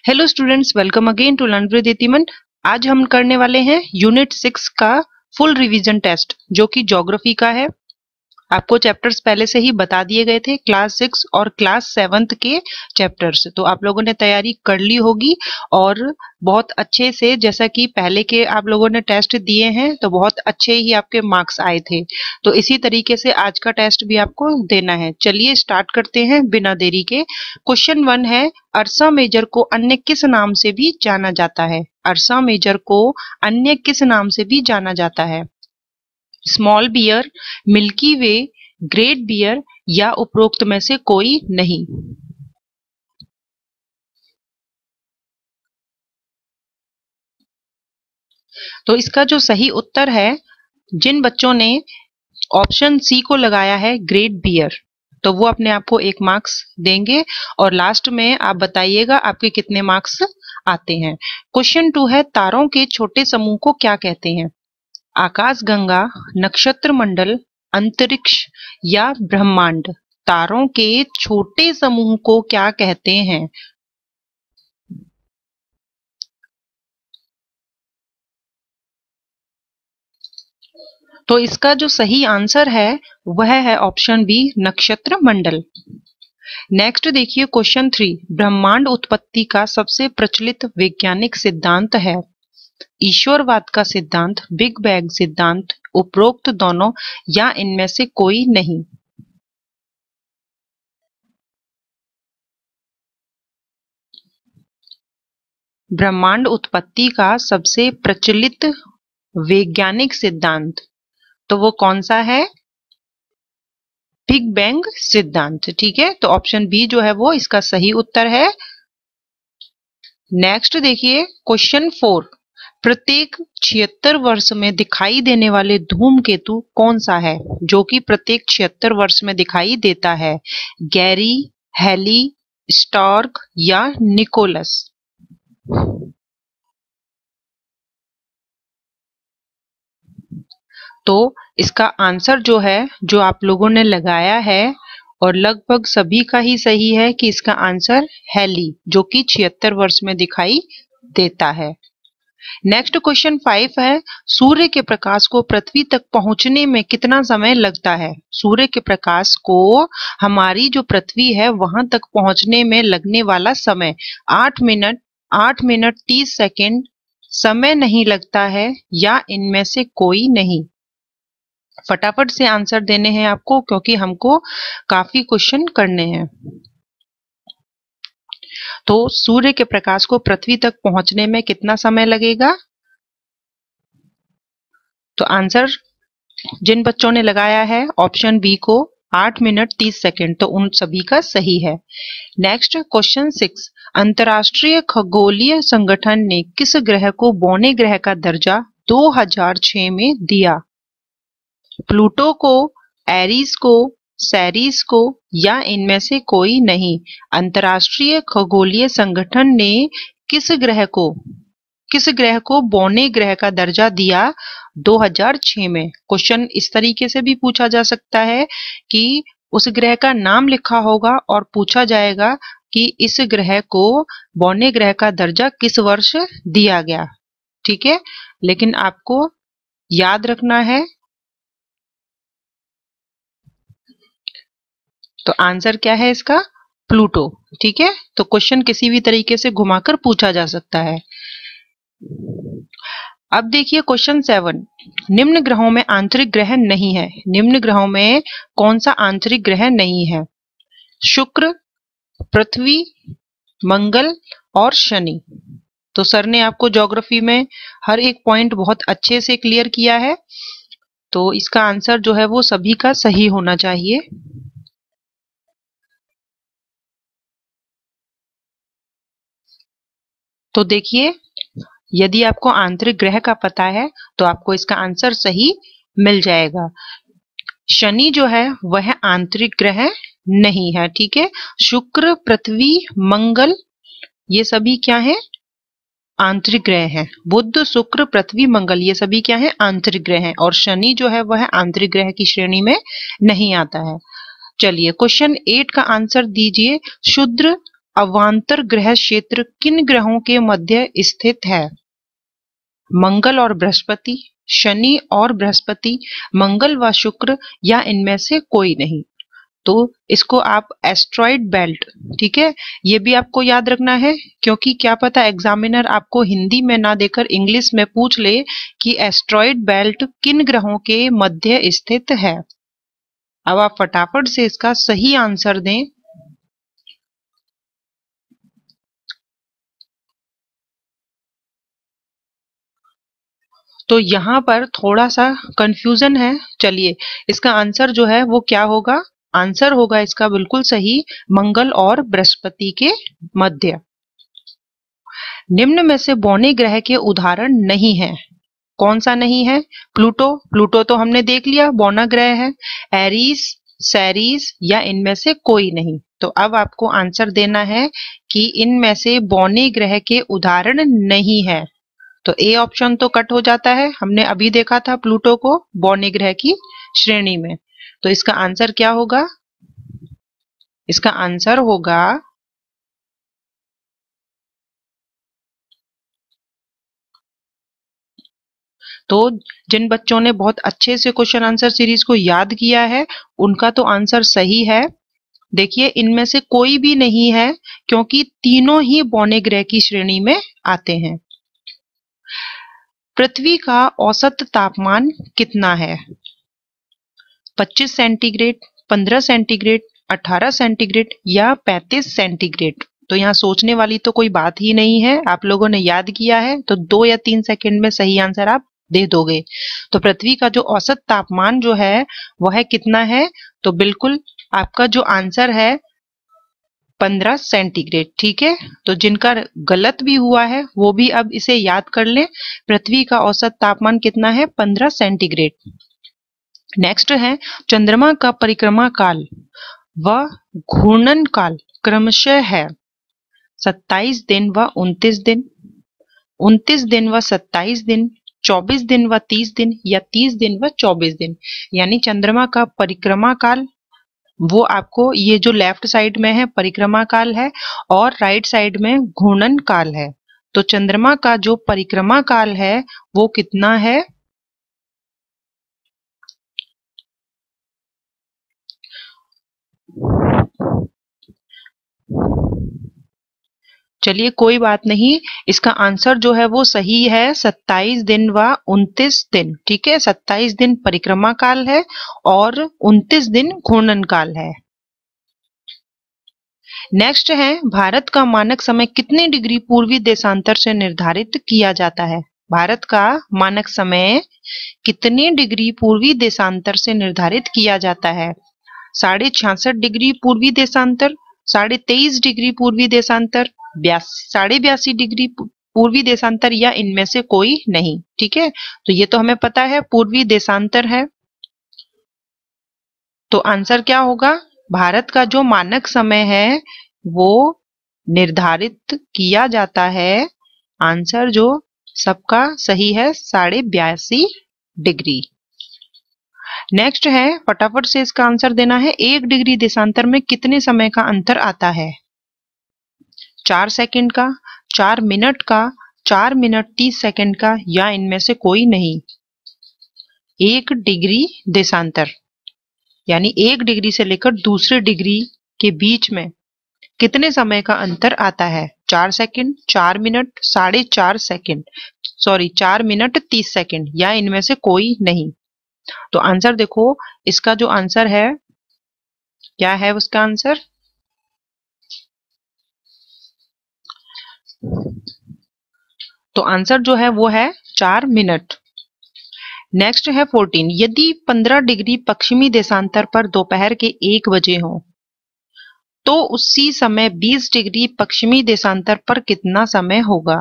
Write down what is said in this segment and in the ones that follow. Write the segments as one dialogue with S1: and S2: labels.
S1: Hello students, welcome again to learn with इतिमन। आज हम करने वाले हैं यूनिट 6 का फुल रिवीजन टेस्ट, जो कि ज्योग्राफी का है। आपको चैप्टर्स पहले से ही बता दिए गए थे, क्लास 6 और क्लास 7 के चैप्टर्स, तो आप लोगों ने तैयारी कर ली होगी और बहुत अच्छे से, जैसा कि पहले के आप लोगों ने टेस्ट दिए हैं तो बहुत अच्छे ही आपके मार्क्स आए थे। तो इसी तरीके से आज का टेस्ट भी आपको देना है। चलिए स्टार्ट करते हैं बिना देरी के। क्वेश्चन 1 है, अर्सा मेजर को अन्य किस नाम से भी जाना जाता है? अर्सा मेजर को अन्य किस नाम से भी जाना जाता है? Small bear, milky way, great bear या उपरोक्त में से कोई नहीं? तो इसका जो सही उत्तर है, जिन बच्चों ने ऑप्शन सी को लगाया है ग्रेट बियर, तो वो अपने आप को 1 मार्क्स देंगे और लास्ट में आप बताइएगा आपके कितने मार्क्स आते हैं। क्वेश्चन 2 है, तारों के छोटे समूह को क्या कहते हैं? आकाशगंगा, नक्षत्र मंडल, अंतरिक्ष या ब्रह्मांड? तारों के छोटे समूह को क्या कहते हैं? तो इसका जो सही आंसर है वह है ऑप्शन बी, नक्षत्र मंडल। नेक्स्ट देखिए क्वेश्चन 3, ब्रह्मांड उत्पत्ति का सबसे प्रचलित वैज्ञानिक सिद्धांत है? ईश्वरवाद का सिद्धांत, बिग बैंग सिद्धांत, उपरोक्त दोनों या इनमें से कोई नहीं? ब्रह्मांड उत्पत्ति का सबसे प्रचलित वैज्ञानिक सिद्धांत, तो वो कौन सा है? बिग बैंग सिद्धांत। ठीक है, तो ऑप्शन बी जो है वो इसका सही उत्तर है। नेक्स्ट देखिए क्वेश्चन 4, प्रत्येक 76 वर्ष में दिखाई देने वाले धूमकेतु कौन सा है, जो कि प्रत्येक 76 वर्ष में दिखाई देता है? गैरी, हेली, स्टार्क या निकोलस? तो इसका आंसर जो है, जो आप लोगों ने लगाया है और लगभग सभी का ही सही है, कि इसका आंसर हेली, जो कि 76 वर्ष में दिखाई देता है। नेक्स्ट क्वेश्चन 5 है, सूर्य के प्रकाश को पृथ्वी तक पहुंचने में कितना समय लगता है? सूर्य के प्रकाश को हमारी जो पृथ्वी है वहां तक पहुंचने में लगने वाला समय 8 मिनट, 8 मिनट 30 सेकेंड, समय नहीं लगता है या इनमें से कोई नहीं? फटाफट से आंसर देने हैं आपको, क्योंकि हमको काफी क्वेश्चन करने हैं। तो सूर्य के प्रकाश को पृथ्वी तक पहुंचने में कितना समय लगेगा? तो आंसर जिन बच्चों ने लगाया है ऑप्शन बी को 8 मिनट 30 सेकेंड, तो उन सभी का सही है। नेक्स्ट क्वेश्चन 6, अंतरराष्ट्रीय खगोलीय संगठन ने किस ग्रह को बौने ग्रह का दर्जा 2006 में दिया? प्लूटो को, एरीज को, सेरीज को या इनमें से कोई नहीं? अंतरराष्ट्रीय खगोलीय संगठन ने किस ग्रह को बौने ग्रह का दर्जा दिया 2006 में? क्वेश्चन इस तरीके से भी पूछा जा सकता है कि उस ग्रह का नाम लिखा होगा और पूछा जाएगा कि इस ग्रह को बौने ग्रह का दर्जा किस वर्ष दिया गया। ठीक है, लेकिन आपको याद रखना है। तो आंसर क्या है इसका? प्लूटो। ठीक है, तो क्वेश्चन किसी भी तरीके से घुमाकर पूछा जा सकता है। अब देखिए क्वेश्चन 7, निम्न ग्रहों में आंतरिक ग्रह नहीं है। निम्न ग्रहों में कौन सा आंतरिक ग्रह नहीं है? शुक्र, पृथ्वी, मंगल और शनि। तो सर ने आपको ज्योग्राफी में हर एक पॉइंट बहुत अच्छे से क्लियर किया है, तो इसका आंसर जो है वो सभी का सही होना चाहिए। तो देखिए, यदि आपको आंतरिक ग्रह का पता है तो आपको इसका आंसर सही मिल जाएगा। शनि जो है वह आंतरिक ग्रह नहीं है। ठीक है, शुक्र, पृथ्वी, मंगल ये सभी क्या है? आंतरिक ग्रह हैं। बुध, शुक्र, पृथ्वी, मंगल ये सभी क्या है? आंतरिक ग्रह हैं, और शनि जो है वह आंतरिक ग्रह की श्रेणी में नहीं आता है। चलिए क्वेश्चन 8 का आंसर दीजिए। अवांतर ग्रह क्षेत्र किन ग्रहों के मध्य स्थित है? मंगल और बृहस्पति, शनि और बृहस्पति, मंगल व शुक्र, या इनमें से कोई नहीं। तो इसको आप एस्ट्रॉइड बेल्ट, ठीक है, ये भी आपको याद रखना है, क्योंकि क्या पता एग्जामिनर आपको हिंदी में ना देकर इंग्लिश में पूछ ले कि एस्ट्रॉइड बेल्ट किन ग्रहों के मध्य स्थित है। अब आप फटाफट से इसका सही आंसर दें। तो यहाँ पर थोड़ा सा कंफ्यूजन है। चलिए, इसका आंसर जो है वो क्या होगा? आंसर होगा इसका बिल्कुल सही, मंगल और बृहस्पति के मध्य। निम्न में से बौने ग्रह के उदाहरण नहीं है। कौन सा नहीं है? प्लूटो, प्लूटो तो हमने देख लिया बौना ग्रह है। एरीस, सेरीस, या इनमें से कोई नहीं। तो अब आपको आंसर देना है कि इनमें से बौने ग्रह के उदाहरण नहीं है। तो ए ऑप्शन तो कट हो जाता है, हमने अभी देखा था प्लूटो को बौने ग्रह की श्रेणी में। तो इसका आंसर क्या होगा? इसका आंसर होगा तो जिन बच्चों ने बहुत अच्छे से क्वेश्चन आंसर सीरीज को याद किया है उनका तो आंसर सही है। देखिए, इनमें से कोई भी नहीं है, क्योंकि तीनों ही बौने ग्रह की श्रेणी में आते हैं। पृथ्वी का औसत तापमान कितना है? 25 सेंटीग्रेड, 15 सेंटीग्रेड, 18 सेंटीग्रेड, या 35 सेंटीग्रेड? तो यहाँ सोचने वाली तो कोई बात ही नहीं है, आप लोगों ने याद किया है तो 2 या 3 सेकंड में सही आंसर आप दे दोगे। तो पृथ्वी का जो औसत तापमान जो है वह है कितना है? तो बिल्कुल आपका जो आंसर है 15 सेंटीग्रेड, ठीक है। तो जिनका गलत भी हुआ है वो भी अब इसे याद कर लें। पृथ्वी का औसत तापमान कितना है? 15 सेंटीग्रेड। नेक्स्ट है चंद्रमा का परिक्रमा काल व घूर्णन काल क्रमशः है 27 दिन व 29 दिन, 29 दिन व 27 दिन, 24 दिन व 30 दिन, या 30 दिन व 24 दिन। यानी चंद्रमा का परिक्रमा काल वो आपको ये जो लेफ्ट साइड में है परिक्रमा काल है और राइट साइड में घूर्णन काल है। तो चंद्रमा का जो परिक्रमा काल है वो कितना है? चलिए कोई बात नहीं, इसका आंसर जो है वो सही है 27 दिन व 29 दिन, ठीक है। 27 दिन परिक्रमा काल है और 29 दिन घूर्णन काल है। नेक्स्ट है भारत का मानक समय कितने डिग्री पूर्वी देशांतर से निर्धारित किया जाता है? भारत का मानक समय कितने डिग्री पूर्वी देशांतर से निर्धारित किया जाता है? 66.5 डिग्री पूर्वी देशांतर, 23.5 डिग्री पूर्वी देशांतर, 82.5 डिग्री पूर्वी देशांतर, या इनमें से कोई नहीं, ठीक है। तो ये तो हमें पता है पूर्वी देशांतर है। तो आंसर क्या होगा? भारत का जो मानक समय है वो निर्धारित किया जाता है, आंसर जो सबका सही है 82.5 डिग्री। नेक्स्ट है फटाफट से इसका आंसर देना है। 1 डिग्री देशांतर में कितने समय का अंतर आता है? 4 सेकंड का, 4 मिनट का, 4 मिनट 30 सेकंड का, या इनमें से कोई नहीं। 1 डिग्री देशांतर यानी 1 डिग्री से लेकर दूसरे डिग्री के बीच में कितने समय का अंतर आता है? 4 second, 4 minute, 4.5 second, 4 minute 30 second, या इनमें से कोई नहीं। तो आंसर देखो, इसका जो आंसर है क्या है? उसका आंसर तो आंसर जो है वो है 4 मिनट। नेक्स्ट है 14, यदि 15 डिग्री पश्चिमी देशांतर पर दोपहर के 1 बजे हो तो उसी समय 20 डिग्री पश्चिमी देशांतर पर कितना समय होगा?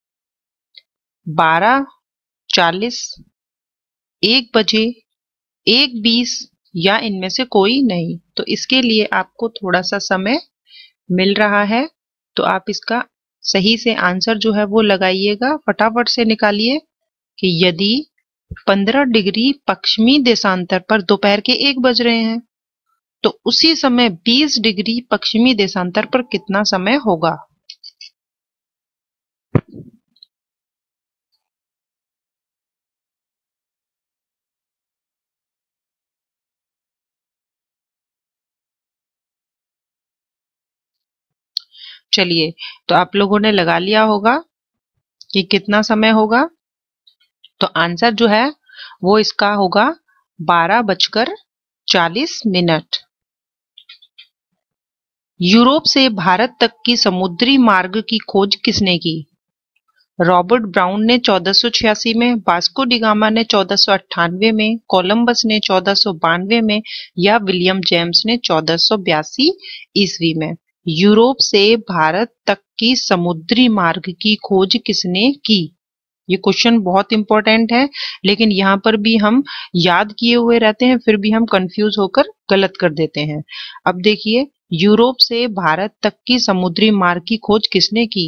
S1: 12:40, 1 बजे, 1:20, या इनमें से कोई नहीं। तो इसके लिए आपको थोड़ा सा समय मिल रहा है, तो आप इसका सही से आंसर जो है वो लगाइएगा। फटाफट से निकालिए कि यदि 15 डिग्री पश्चिमी देशांतर पर दोपहर के 1 बज रहे हैं तो उसी समय 20 डिग्री पश्चिमी देशांतर पर कितना समय होगा? चलिए, तो आप लोगों ने लगा लिया होगा कि कितना समय होगा। तो आंसर जो है वो इसका होगा 12:40 यूरोप से भारत तक की समुद्री मार्ग की खोज किसने की? रॉबर्ट ब्राउन ने 1486 में, वास्को डी गामा ने 1498 में, कोलंबस ने 1492 में या विलियम जेम्स ने 1482 ईस्वी में? यूरोप से भारत तक की समुद्री मार्ग की खोज किसने की? ये क्वेश्चन बहुत इंपॉर्टेंट है, लेकिन यहाँ पर भी हम याद किए हुए रहते हैं, फिर भी हम कंफ्यूज होकर गलत कर देते हैं। अब देखिए, यूरोप से भारत तक की समुद्री मार्ग की खोज किसने की?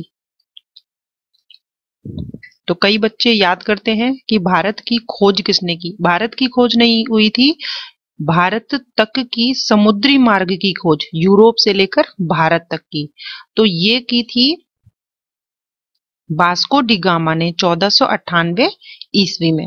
S1: तो कई बच्चे याद करते हैं कि भारत की खोज किसने की। भारत की खोज नहीं हुई थी, भारत तक की समुद्री मार्ग की खोज, यूरोप से लेकर भारत तक की, तो ये की थी वास्को डी गामा ने 1498 ईस्वी में।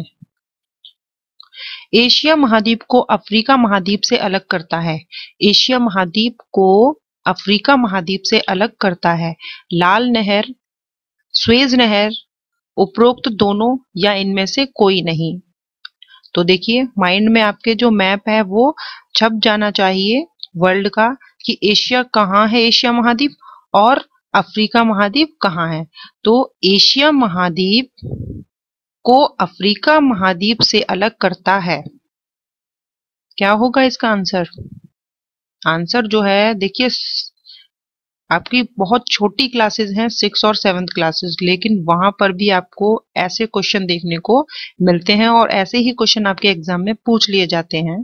S1: एशिया महाद्वीप को अफ्रीका महाद्वीप से अलग करता है। एशिया महाद्वीप को अफ्रीका महाद्वीप से अलग करता है लाल नहर, स्वेज नहर, उपरोक्त दोनों या इनमें से कोई नहीं। तो देखिए, माइंड में आपके जो मैप है वो छप जाना चाहिए वर्ल्ड का, कि एशिया कहाँ है, एशिया महाद्वीप, और अफ्रीका महाद्वीप कहाँ है। तो एशिया महाद्वीप को अफ्रीका महाद्वीप से अलग करता है। क्या होगा इसका आंसर? आंसर जो है, देखिए, आपकी बहुत छोटी क्लासेस हैं, 6 और 7th क्लासेस, लेकिन वहां पर भी आपको ऐसे क्वेश्चन देखने को मिलते हैं और ऐसे ही क्वेश्चन आपके एग्जाम में पूछ लिए जाते हैं।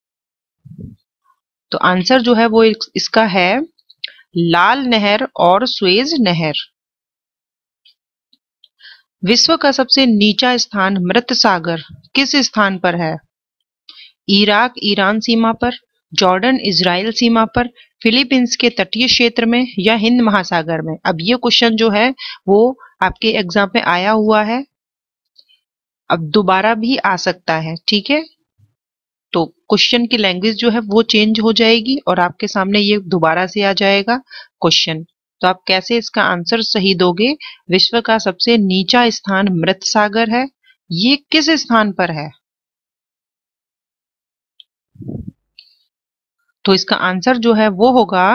S1: तो आंसर जो है वो इसका है लाल नहर और स्वेज नहर। विश्व का सबसे नीचा स्थान मृत सागर किस स्थान पर है? इराक ईरान सीमा पर, जॉर्डन इजराइल सीमा पर, फिलीपींस के तटीय क्षेत्र में या हिंद महासागर में? अब ये क्वेश्चन जो है वो आपके एग्जाम में आया हुआ है, अब दोबारा भी आ सकता है, ठीक है। तो क्वेश्चन की लैंग्वेज जो है वो चेंज हो जाएगी और आपके सामने ये दोबारा से आ जाएगा क्वेश्चन। तो आप कैसे इसका आंसर सही दोगे? विश्व का सबसे नीचा स्थान मृत सागर है, ये किस स्थान पर है? तो इसका आंसर जो है वो होगा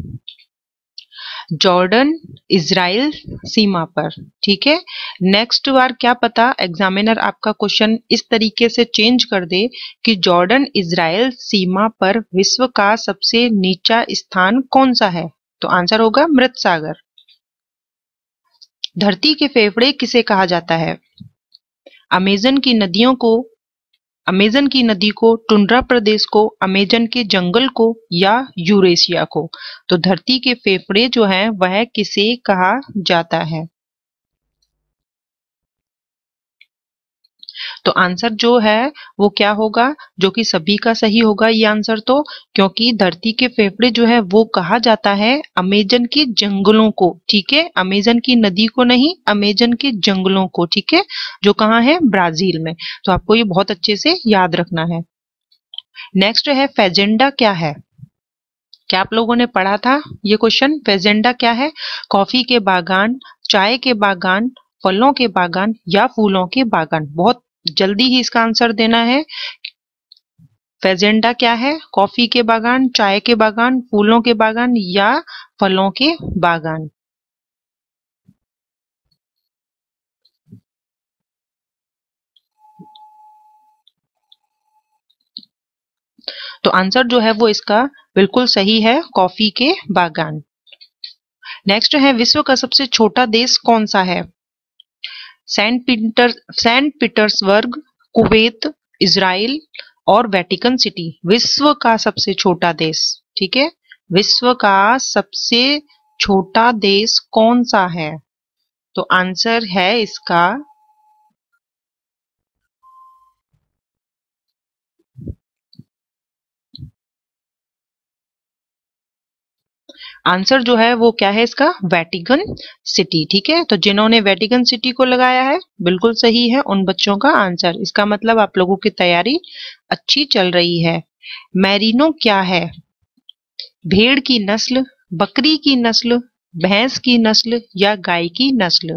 S1: जॉर्डन इजराइल सीमा पर, ठीक है। नेक्स्ट बार क्या पता एग्जामिनर आपका क्वेश्चन इस तरीके से चेंज कर दे कि जॉर्डन इजराइल सीमा पर विश्व का सबसे नीचा स्थान कौन सा है? तो आंसर होगा मृत सागर। धरती के फेफड़े किसे कहा जाता है? अमेजन की नदियों को, अमेजन की नदी को, टुंड्रा प्रदेश को, अमेजन के जंगल को या यूरेशिया को? तो धरती के फेफड़े जो हैं वह किसे कहा जाता है? तो आंसर जो है वो क्या होगा, जो कि सभी का सही होगा ये आंसर, तो क्योंकि धरती के फेफड़े जो है वो कहा जाता है अमेजन के जंगलों को, ठीक है। अमेजन की नदी को नहीं, अमेजन के जंगलों को, ठीक है, जो कहाँ है, ब्राजील में। तो आपको ये बहुत अच्छे से याद रखना है। नेक्स्ट है फेजेंडा क्या है? क्या आप लोगों ने पढ़ा था ये क्वेश्चन? फेजेंडा क्या है? कॉफी के बागान, चाय के बागान, फलों के बागान या फूलों के बागान? बहुत जल्दी ही इसका आंसर देना है। फेजेंडा क्या है? कॉफी के बागान, चाय के बागान, फूलों के बागान या फलों के बागान? तो आंसर जो है वो इसका बिल्कुल सही है, कॉफी के बागान। नेक्स्ट है विश्व का सबसे छोटा देश कौन सा है? सेंट पीटर्सबर्ग, कुवैत, इजराइल और वेटिकन सिटी? विश्व का सबसे छोटा देश, ठीक है। विश्व का सबसे छोटा देश कौन सा है? तो आंसर है इसका आंसर जो है वो क्या है इसका, वेटिकन सिटी। ठीक है, तो जिन्होंने वेटिकन सिटी को लगाया है बिल्कुल सही है उन बच्चों का आंसर। इसका मतलब आप लोगों की तैयारी अच्छी चल रही है। मैरिनो क्या है? भेड़ की नस्ल, बकरी की नस्ल, भैंस की नस्ल या गाय की नस्ल?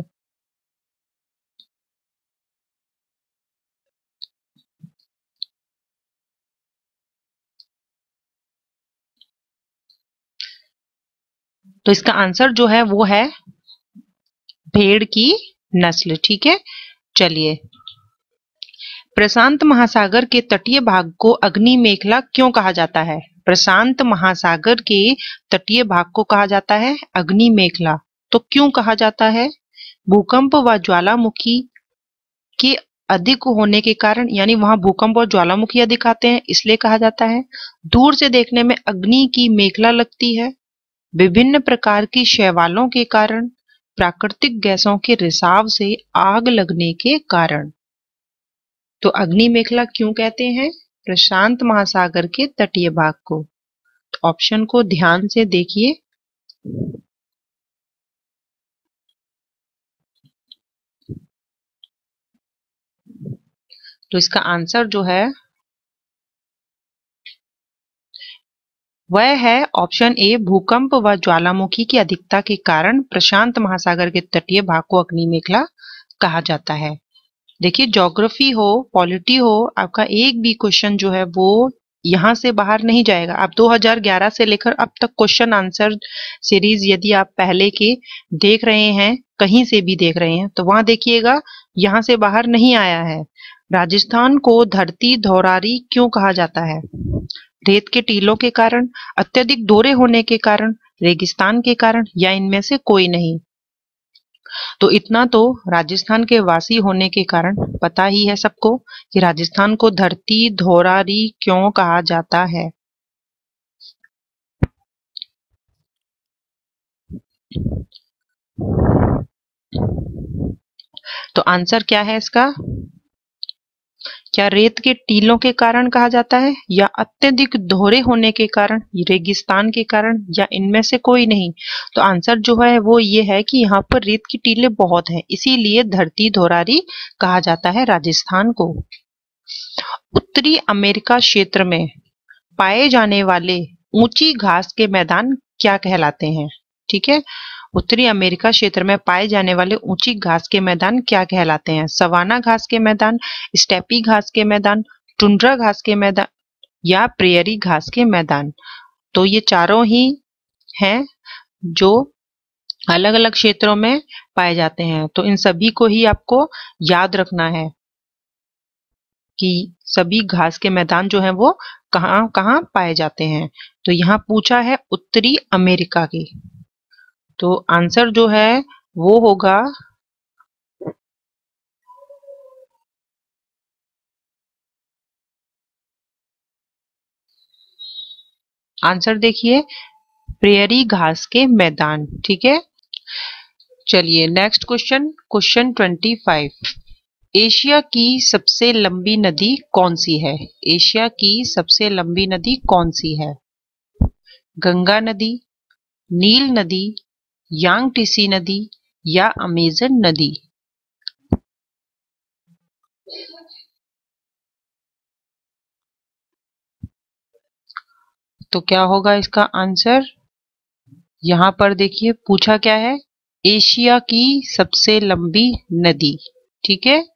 S1: तो इसका आंसर जो है वो है भेड़ की नस्ल। ठीक है, चलिए। प्रशांत महासागर के तटीय भाग को अग्नि मेखला क्यों कहा जाता है? प्रशांत महासागर के तटीय भाग को कहा जाता है अग्नि मेखला। तो क्यों कहा जाता है? भूकंप व ज्वालामुखी के अधिक होने के कारण, यानी वहां भूकंप और ज्वालामुखी अधिक आते हैं इसलिए कहा जाता है। दूर से देखने में अग्नि की मेखला लगती है। विभिन्न प्रकार की शैवालों के कारण, प्राकृतिक गैसों के रिसाव से आग लगने के कारण। तो अग्नि मेखला क्यों कहते हैं? प्रशांत महासागर के तटीय भाग को। तो ऑप्शन को ध्यान से देखिए। तो इसका आंसर जो है वह है ऑप्शन ए, भूकंप व ज्वालामुखी की अधिकता के कारण प्रशांत महासागर के तटीय भाग को अग्नि मेखला कहा जाता है। देखिए, ज्योग्राफी हो, पॉलिटी हो, आपका एक भी क्वेश्चन जो है वो यहाँ से बाहर नहीं जाएगा। आप 2011 से लेकर अब तक क्वेश्चन आंसर सीरीज यदि आप पहले के देख रहे हैं, कहीं से भी देख रहे हैं, तो वहां देखिएगा यहाँ से बाहर नहीं आया है। राजस्थान को धरती धौरारी क्यों कहा जाता है? रेत के टीलों के कारण, अत्यधिक दोहरे होने के कारण, रेगिस्तान के कारण या इनमें से कोई नहीं? तो इतना तो राजस्थान के वासी होने के कारण पता ही है सबको कि राजस्थान को धरती धौरारी क्यों कहा जाता है। तो आंसर क्या है इसका? क्या रेत के टीलों के कारण कहा जाता है, या अत्यधिक दोहरे होने के कारण, रेगिस्तान के कारण, या इनमें से कोई नहीं? तो आंसर जो है वो ये है कि यहाँ पर रेत की टीलें बहुत हैं, इसीलिए धरती धौरारी कहा जाता है राजस्थान को। उत्तरी अमेरिका क्षेत्र में पाए जाने वाले ऊंची घास के मैदान क्या कहलाते हैं? ठीक है, उत्तरी अमेरिका क्षेत्र में पाए जाने वाले ऊंची घास के मैदान क्या कहलाते हैं? सवाना घास के मैदान, स्टेपी घास के मैदान, टुंड्रा घास के मैदान या प्रेयरी घास के मैदान? तो ये चारों ही हैं जो अलग अलग क्षेत्रों में पाए जाते हैं। तो इन सभी को ही आपको याद रखना है कि सभी घास के मैदान जो हैं वो कहाँ कहाँ पाए जाते हैं। तो यहाँ पूछा है उत्तरी अमेरिका की, तो आंसर जो है वो होगा आंसर देखिए, प्रेयरी घास के मैदान। ठीक है, चलिए नेक्स्ट क्वेश्चन, क्वेश्चन 25। एशिया की सबसे लंबी नदी कौन सी है? एशिया की सबसे लंबी नदी कौन सी है? गंगा नदी, नील नदी, यांगटीसी नदी या अमेजन नदी? तो क्या होगा इसका आंसर? यहां पर देखिए पूछा क्या है, एशिया की सबसे लंबी नदी। ठीक है,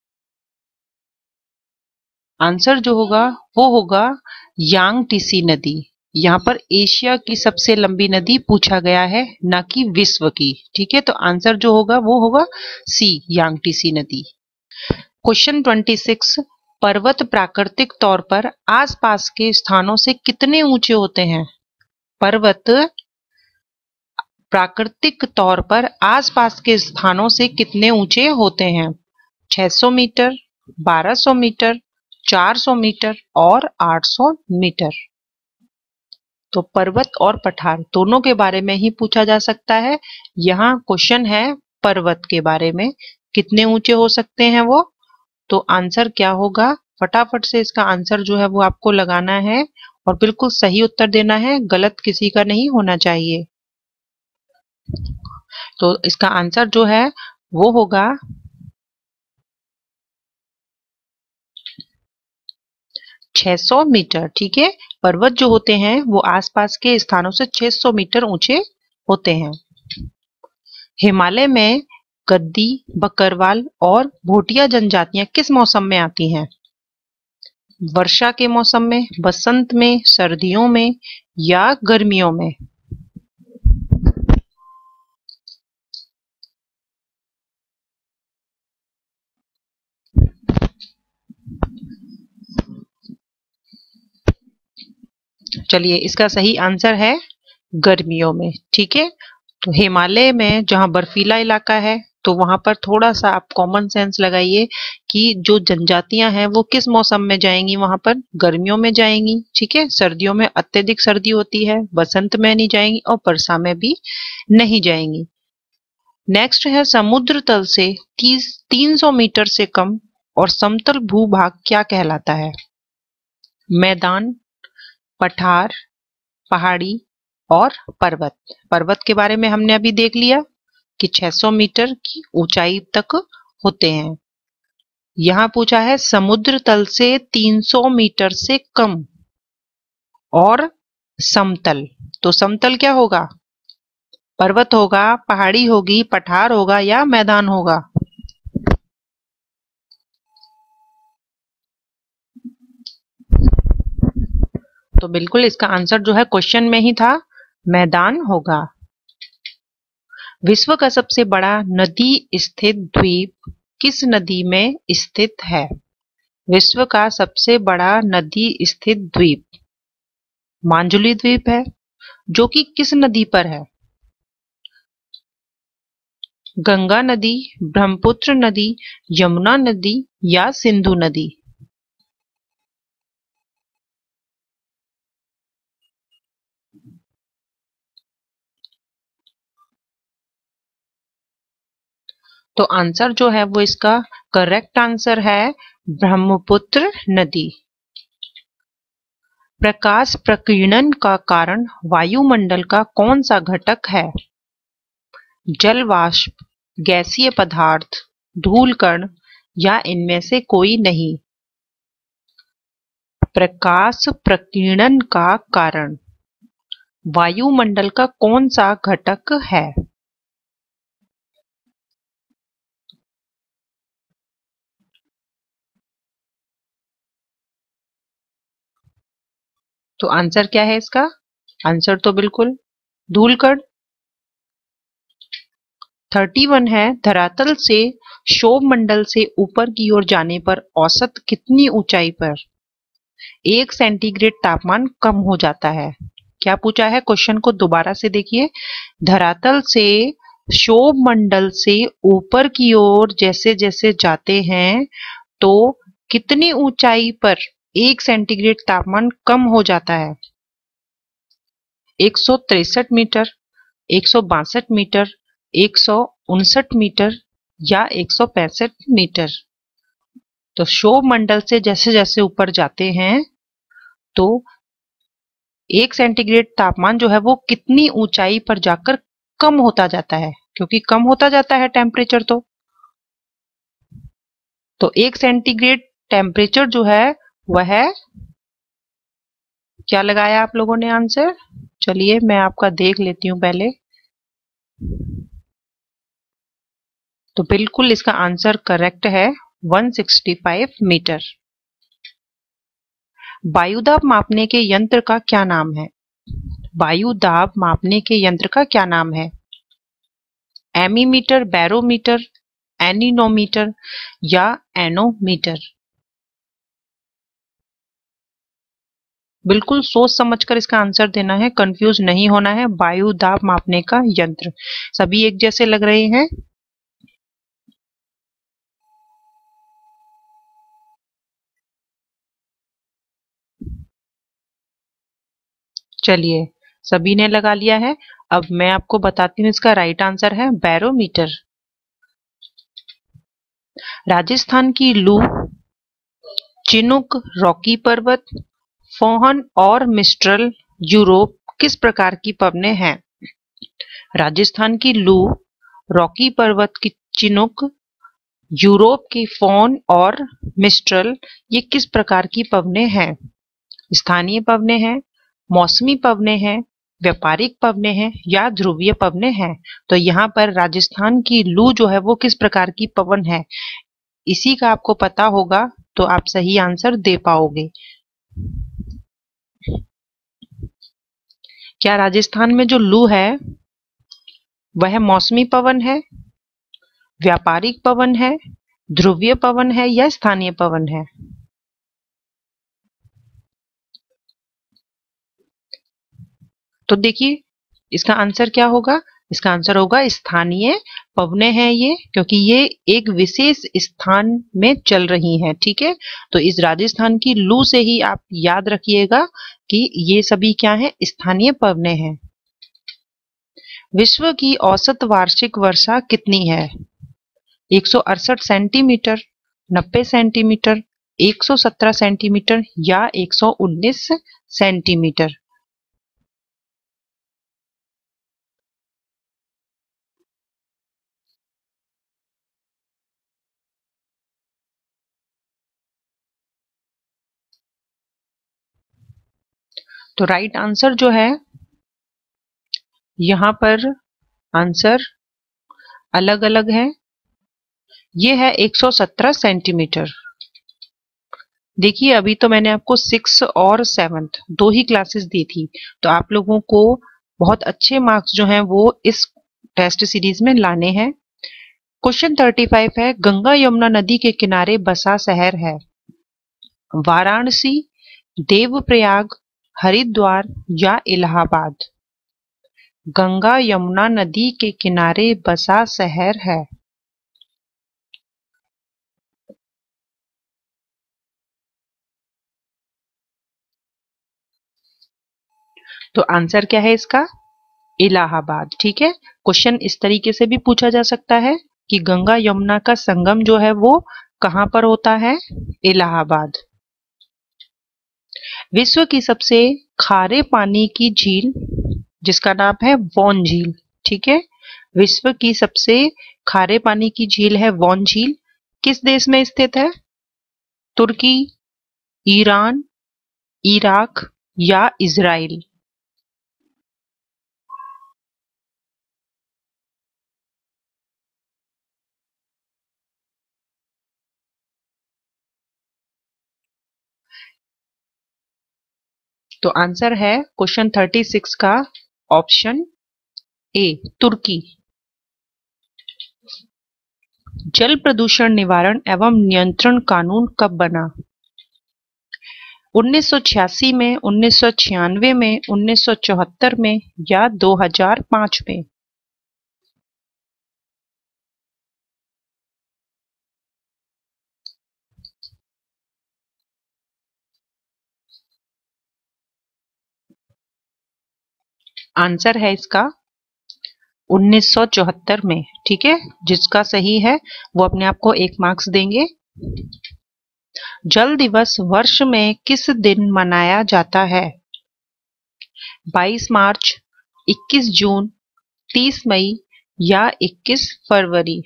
S1: आंसर जो होगा वो होगा यांगटीसी नदी। यहाँ पर एशिया की सबसे लंबी नदी पूछा गया है, ना कि विश्व की। ठीक है, तो आंसर जो होगा वो होगा सी, यांगटीसी नदी। क्वेश्चन 26। पर्वत प्राकृतिक तौर पर आसपास के स्थानों से कितने ऊंचे होते हैं? पर्वत प्राकृतिक तौर पर आसपास के स्थानों से कितने ऊंचे होते हैं? 600 मीटर, 1200 मीटर, 400 मीटर और 800 मीटर? तो पर्वत और पठार दोनों के बारे में ही पूछा जा सकता है। यहाँ क्वेश्चन है पर्वत के बारे में, कितने ऊंचे हो सकते हैं वो। तो आंसर क्या होगा? फटाफट से इसका आंसर जो है वो आपको लगाना है और बिल्कुल सही उत्तर देना है, गलत किसी का नहीं होना चाहिए। तो इसका आंसर जो है वो होगा 600 मीटर। ठीक है, पर्वत जो होते हैं वो आसपास के स्थानों से 600 मीटर ऊंचे होते हैं। हिमालय में गद्दी, बकरवाल और भोटिया जनजातियां किस मौसम में आती हैं? वर्षा के मौसम में, बसंत में, सर्दियों में या गर्मियों में? चलिए, इसका सही आंसर है गर्मियों में। ठीक है, तो हिमालय में जहां बर्फीला इलाका है तो वहां पर थोड़ा सा आप कॉमन सेंस लगाइए कि जो जनजातियां हैं वो किस मौसम में जाएंगी, वहां पर गर्मियों में जाएंगी। ठीक है, सर्दियों में अत्यधिक सर्दी होती है, बसंत में नहीं जाएंगी और वर्षा में भी नहीं जाएंगी। नेक्स्ट है, समुद्र तल से 300 मीटर से कम और समतल भूभाग क्या कहलाता है? मैदान, पठार, पहाड़ी और पर्वत। पर्वत के बारे में हमने अभी देख लिया कि 600 मीटर की ऊंचाई तक होते हैं। यहां पूछा है समुद्र तल से 300 मीटर से कम और समतल। तो समतल क्या होगा? पर्वत होगा, पहाड़ी होगी, पठार होगा या मैदान होगा? तो बिल्कुल इसका आंसर जो है क्वेश्चन में ही था, मैदान होगा। विश्व का सबसे बड़ा नदी स्थित द्वीप किस नदी में स्थित है? विश्व का सबसे बड़ा नदी स्थित द्वीप मांजुली द्वीप है, जो कि किस नदी पर है? गंगा नदी, ब्रह्मपुत्र नदी, यमुना नदी या सिंधु नदी? तो आंसर जो है वो इसका करेक्ट आंसर है ब्रह्मपुत्र नदी। प्रकाश प्रकीर्णन का कारण वायुमंडल का कौन सा घटक है? जल वाष्प, गैसीय पदार्थ, धूल कण या इनमें से कोई नहीं? प्रकाश प्रकीर्णन का कारण वायुमंडल का कौन सा घटक है? तो आंसर क्या है इसका? आंसर तो बिल्कुल धूलकण। 31 है, धरातल से क्षोभ मंडल से ऊपर की ओर जाने पर औसत कितनी ऊंचाई पर 1 सेंटीग्रेड तापमान कम हो जाता है? क्या पूछा है? क्वेश्चन को दोबारा से देखिए। धरातल से क्षोभ मंडल से ऊपर की ओर जैसे जैसे जाते हैं तो कितनी ऊंचाई पर 1 सेंटीग्रेड तापमान कम हो जाता है? 163 मीटर, 162 मीटर, 159 मीटर या 165 मीटर? तो क्षोभ मंडल से जैसे जैसे ऊपर जाते हैं तो 1 सेंटीग्रेड तापमान जो है वो कितनी ऊंचाई पर जाकर कम होता जाता है, क्योंकि कम होता जाता है टेम्परेचर। तो 1 सेंटीग्रेड टेम्परेचर जो है वह क्या लगाया आप लोगों ने आंसर? चलिए मैं आपका देख लेती हूं पहले। तो बिल्कुल इसका आंसर करेक्ट है 165 मीटर। वायु दाब मापने के यंत्र का क्या नाम है? वायु दाब मापने के यंत्र का क्या नाम है? एमीमीटर, बैरोमीटर, एनीनोमीटर या एनोमीटर? बिल्कुल सोच समझकर इसका आंसर देना है, कंफ्यूज नहीं होना है। वायु दाब मापने का यंत्र सभी एक जैसे लग रहे हैं। चलिए, सभी ने लगा लिया है। अब मैं आपको बताती हूँ, इसका राइट आंसर है बैरोमीटर। राजस्थान की लू, चिनुक, रॉकी पर्वत, फोहन और मिस्ट्रल यूरोप किस प्रकार की पवने हैं? राजस्थान की लू, रॉकी पर्वत की चिनूक, यूरोप की फॉन और मिस्ट्रल, ये किस प्रकार की पवनें हैं? स्थानीय पवनें हैं, मौसमी पवनें हैं, व्यापारिक पवनें हैं या ध्रुवीय पवनें हैं? तो यहाँ पर राजस्थान की लू जो है वो किस प्रकार की पवन है, इसी का आपको पता होगा तो आप सही आंसर दे पाओगे। क्या राजस्थान में जो लू है वह मौसमी पवन है, व्यापारिक पवन है, ध्रुवीय पवन है या स्थानीय पवन है? तो देखिए इसका आंसर क्या होगा, इसका आंसर होगा स्थानीय पवनें हैं ये, क्योंकि ये एक विशेष स्थान में चल रही हैं। ठीक है, तो इस राजस्थान की लू से ही आप याद रखिएगा कि ये सभी क्या है, स्थानीय पवनें हैं। विश्व की औसत वार्षिक वर्षा कितनी है? 168 सेंटीमीटर, 90 सेंटीमीटर, 117 सेंटीमीटर या 119 सेंटीमीटर? तो राइट आंसर जो है, यहाँ पर आंसर अलग अलग है। ये है 117 सेंटीमीटर। देखिए अभी तो मैंने आपको 6 और 7 दो ही क्लासेस दी थी, तो आप लोगों को बहुत अच्छे मार्क्स जो हैं वो इस टेस्ट सीरीज में लाने हैं। क्वेश्चन 35 है, गंगा यमुना नदी के किनारे बसा शहर है? वाराणसी, देवप्रयाग, हरिद्वार या इलाहाबाद? गंगा यमुना नदी के किनारे बसा शहर है? तो आंसर क्या है इसका? इलाहाबाद। ठीक है, क्वेश्चन इस तरीके से भी पूछा जा सकता है कि गंगा यमुना का संगम जो है वो कहां पर होता है? इलाहाबाद। विश्व की सबसे खारे पानी की झील जिसका नाम है वॉन झील। ठीक है, विश्व की सबसे खारे पानी की झील है वॉन झील, किस देश में स्थित है? तुर्की, ईरान, इराक या इजराइल? तो आंसर है क्वेश्चन 36 का ऑप्शन ए, तुर्की। जल प्रदूषण निवारण एवं नियंत्रण कानून कब बना? 1986 में, 1996 में, 1974 में या 2005 में? आंसर है इसका 1974 में। ठीक है, जिसका सही है वो अपने आप को 1 मार्क्स देंगे। जल दिवस वर्ष में किस दिन मनाया जाता है? 22 मार्च, 21 जून, 30 मई या 21 फरवरी?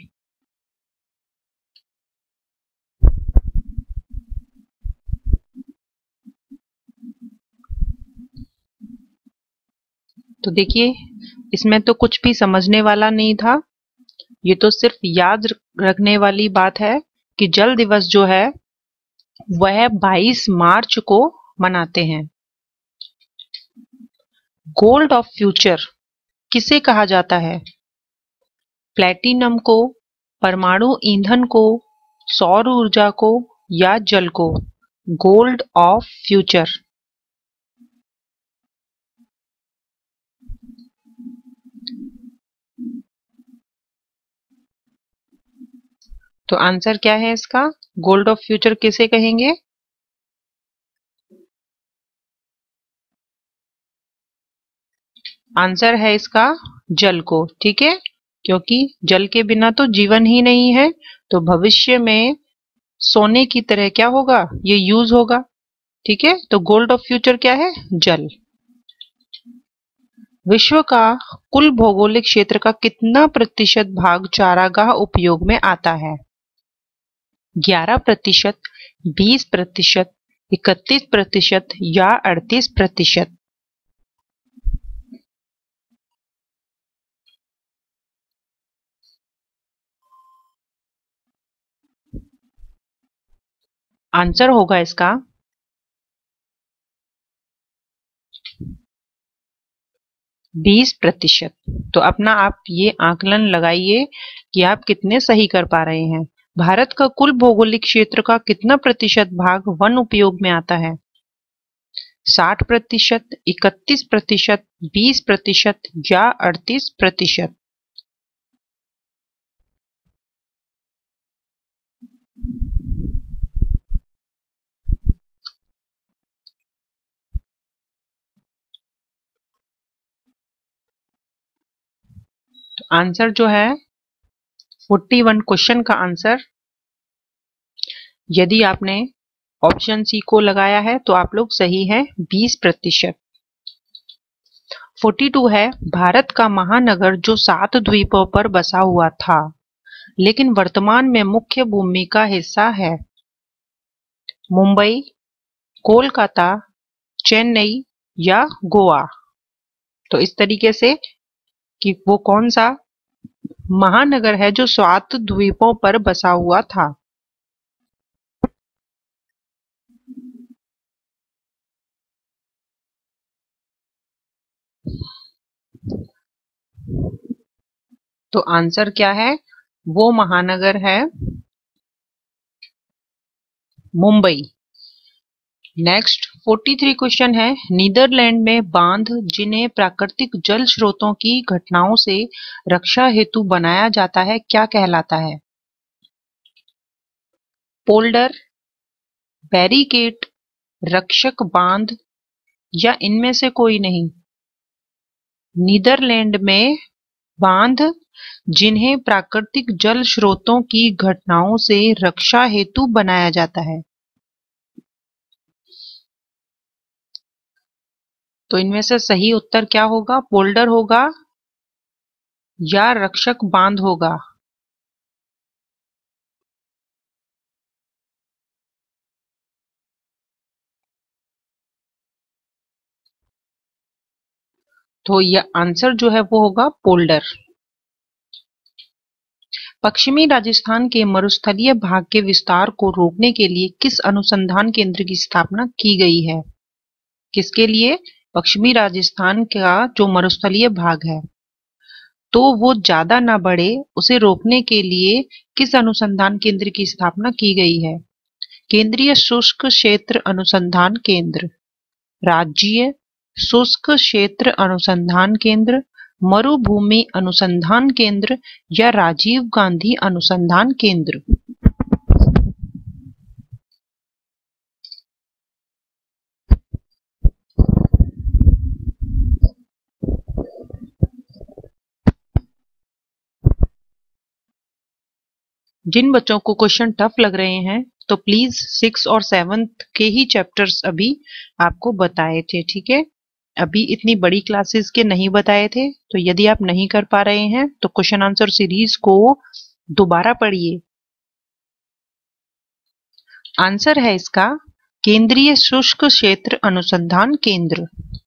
S1: तो देखिए इसमें तो कुछ भी समझने वाला नहीं था, ये तो सिर्फ याद रखने वाली बात है कि जल दिवस जो है वह 22 मार्च को मनाते हैं। गोल्ड ऑफ फ्यूचर किसे कहा जाता है? प्लेटिनम को, परमाणु ईंधन को, सौर ऊर्जा को या जल को? Gold of future. तो आंसर क्या है इसका? गोल्ड ऑफ फ्यूचर किसे कहेंगे? आंसर है इसका जल को। ठीक है, क्योंकि जल के बिना तो जीवन ही नहीं है, तो भविष्य में सोने की तरह क्या होगा, ये यूज होगा। ठीक है, तो गोल्ड ऑफ फ्यूचर क्या है? जल। विश्व का कुल भौगोलिक क्षेत्र का कितना प्रतिशत भाग चारागाह उपयोग में आता है? 11%, 20%, 31% या 38%? आंसर होगा इसका 20%। तो अपना आप ये आकलन लगाइए कि आप कितने सही कर पा रहे हैं। भारत का कुल भौगोलिक क्षेत्र का कितना प्रतिशत भाग वन उपयोग में आता है? 60%, 31%, 20% या 38%? तो आंसर जो है 41 क्वेश्चन का आंसर, यदि आपने ऑप्शन सी को लगाया है तो आप लोग सही है, 20%। 42 है, भारत का महानगर जो 7 द्वीपों पर बसा हुआ था लेकिन वर्तमान में मुख्य भूमि का हिस्सा है। मुंबई, कोलकाता, चेन्नई या गोवा? तो इस तरीके से कि वो कौन सा महानगर है जो 7 द्वीपों पर बसा हुआ था। तो आंसर क्या है? वो महानगर है मुंबई। नेक्स्ट 43 क्वेश्चन है, नीदरलैंड में बांध जिन्हें प्राकृतिक जल स्रोतों की घटनाओं से रक्षा हेतु बनाया जाता है क्या कहलाता है? पोल्डर, बैरिकेड, रक्षक बांध या इनमें से कोई नहीं? नीदरलैंड में बांध जिन्हें प्राकृतिक जल स्रोतों की घटनाओं से रक्षा हेतु बनाया जाता है। तो इनमें से सही उत्तर क्या होगा? पोल्डर होगा या रक्षक बांध होगा? तो यह आंसर जो है वो होगा पोल्डर। पश्चिमी राजस्थान के मरुस्थलीय भाग के विस्तार को रोकने के लिए किस अनुसंधान केंद्र की स्थापना की गई है? किसके लिए? पश्चिमी राजस्थान का जो मरुस्थलीय भाग है तो वो ज्यादा ना बढ़े, उसे रोकने के लिए किस अनुसंधान केंद्र की स्थापना की गई है? केंद्रीय शुष्क क्षेत्र अनुसंधान केंद्र, राज्य शुष्क क्षेत्र अनुसंधान केंद्र, मरुभूमि अनुसंधान केंद्र या राजीव गांधी अनुसंधान केंद्र? जिन बच्चों को क्वेश्चन टफ लग रहे हैं तो प्लीज 6 और 7th के ही चैप्टर्स अभी आपको बताए थे, ठीक है? अभी इतनी बड़ी क्लासेस के नहीं बताए थे, तो यदि आप नहीं कर पा रहे हैं तो क्वेश्चन आंसर सीरीज को दोबारा पढ़िए। आंसर है इसका केंद्रीय शुष्क क्षेत्र अनुसंधान केंद्र।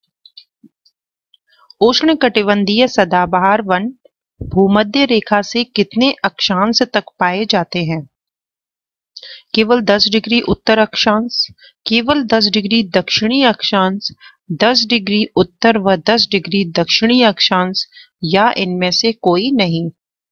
S1: उष्णकटिबंधीय सदाबहार वन भूमध्य रेखा से कितने अक्षांश तक पाए जाते हैं? केवल 10 डिग्री उत्तर अक्षांश, केवल 10 डिग्री दक्षिणी अक्षांश, 10 डिग्री उत्तर व 10 डिग्री दक्षिणी अक्षांश या इनमें से कोई नहीं?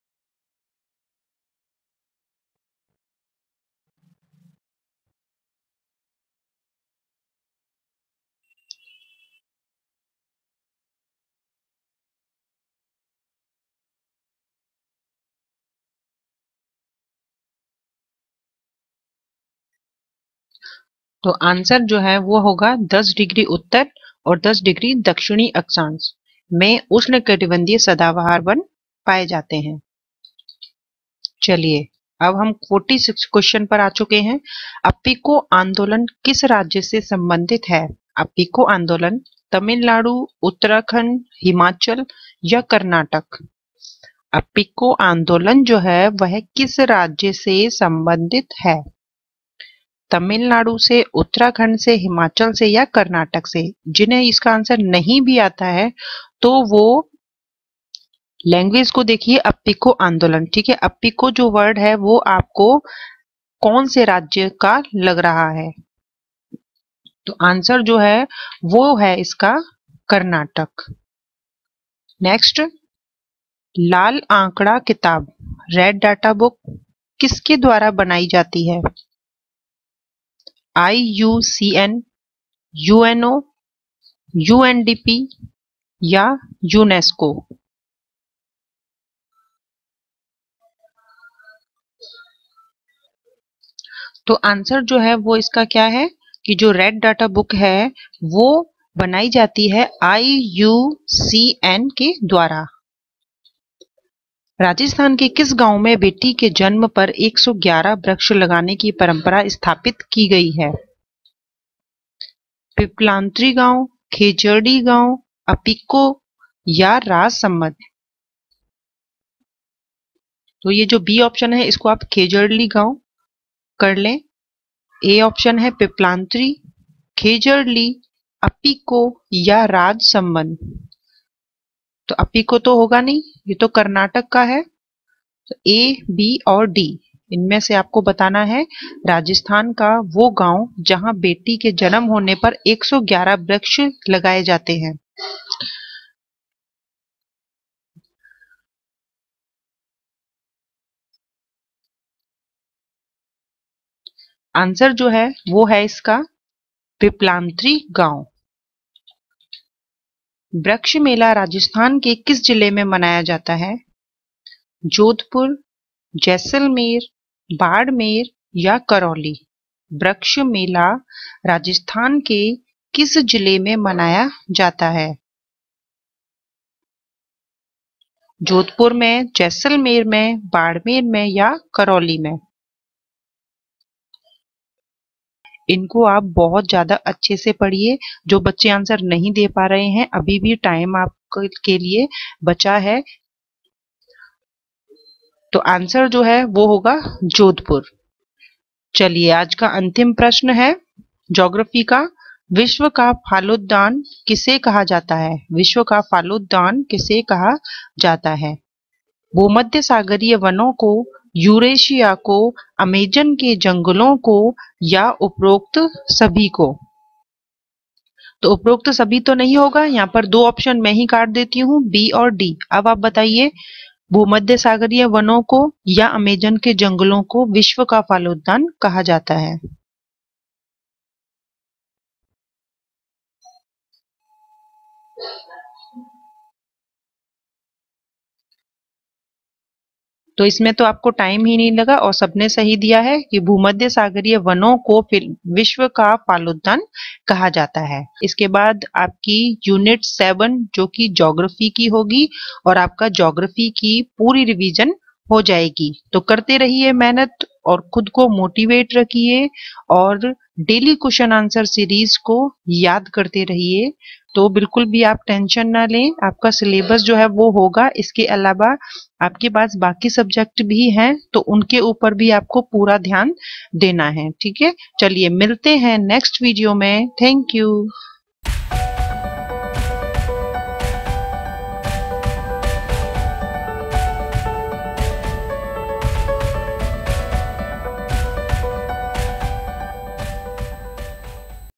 S1: तो आंसर जो है वो होगा 10 डिग्री उत्तर और 10 डिग्री दक्षिणी अक्षांश में उष्णकटिबंधीय सदाबहार वन पाए जाते हैं। चलिए अब हम 46 क्वेश्चन पर आ चुके हैं। अप्पिको आंदोलन किस राज्य से संबंधित है? अप्पिको आंदोलन तमिलनाडु, उत्तराखंड, हिमाचल या कर्नाटक। अप्पिको आंदोलन जो है वह किस राज्य से संबंधित है? तमिलनाडु से, उत्तराखंड से, हिमाचल से या कर्नाटक से। जिन्हें इसका आंसर नहीं भी आता है तो वो लैंग्वेज को देखिए, अप्पिको आंदोलन। ठीक है, अप्पिको जो वर्ड है वो आपको कौन से राज्य का लग रहा है? तो आंसर जो है वो है इसका कर्नाटक। नेक्स्ट, लाल आंकड़ा किताब रेड डाटा बुक किसके द्वारा बनाई जाती है? IUCN, UNO, UNDP या यूनेस्को। तो आंसर जो है वो इसका क्या है कि जो रेड डाटा बुक है वो बनाई जाती है IUCN के द्वारा। राजस्थान के किस गांव में बेटी के जन्म पर 111 वृक्ष लगाने की परंपरा स्थापित की गई है? पिपलांत्री गांव, खेजड़ी गांव, अपिको या राजसमंद। तो ये जो बी ऑप्शन है इसको आप खेजड़ली गांव कर लें। ए ऑप्शन है पिपलांत्री, खेजड़ली, अपिको या राजसमंद। तो अपिको तो होगा नहीं, ये तो कर्नाटक का है। तो ए, बी और डी इनमें से आपको बताना है राजस्थान का वो गांव जहां बेटी के जन्म होने पर 111 वृक्ष लगाए जाते हैं। आंसर जो है वो है इसका पिपलांत्री गांव। वृक्ष मेला राजस्थान के किस जिले में मनाया जाता है? जोधपुर, जैसलमेर, बाड़मेर या करौली। वृक्ष मेला राजस्थान के किस जिले में मनाया जाता है? जोधपुर में, जैसलमेर में, बाड़मेर में या करौली में। इनको आप बहुत ज्यादा अच्छे से पढ़िए। जो बच्चे आंसर नहीं दे पा रहे हैं अभी भी टाइम आपके लिए बचा है। तो आंसर जो है वो होगा जोधपुर। चलिए आज का अंतिम प्रश्न है ज्योग्राफी का। विश्व का फालुद्दान किसे कहा जाता है? विश्व का फालुद्दान किसे कहा जाता है? भूमध्य सागरीय वनों को, यूरेशिया को, अमेजन के जंगलों को या उपरोक्त सभी को। तो उपरोक्त सभी तो नहीं होगा, यहाँ पर दो ऑप्शन मैं ही काट देती हूँ, बी और डी। अब आप बताइए, भूमध्य सागरीय वनों को या अमेजन के जंगलों को विश्व का फालुद्दान कहा जाता है? तो इसमें तो आपको टाइम ही नहीं लगा और सबने सही दिया है कि भूमध्य सागरीय वनों को फिर विश्व का फालुद्दान कहा जाता है। इसके बाद आपकी यूनिट 7 जो कि ज्योग्राफी की होगी और आपका ज्योग्राफी की पूरी रिवीजन हो जाएगी। तो करते रहिए मेहनत और खुद को मोटिवेट रखिए और डेली क्वेश्चन आंसर सीरीज को याद करते रहिए। तो बिल्कुल भी आप टेंशन ना लें, आपका सिलेबस जो है वो होगा। इसके अलावा आपके पास बाकी सब्जेक्ट भी हैं तो उनके ऊपर भी आपको पूरा ध्यान देना है। ठीक है, चलिए मिलते हैं नेक्स्ट वीडियो में। Thank you.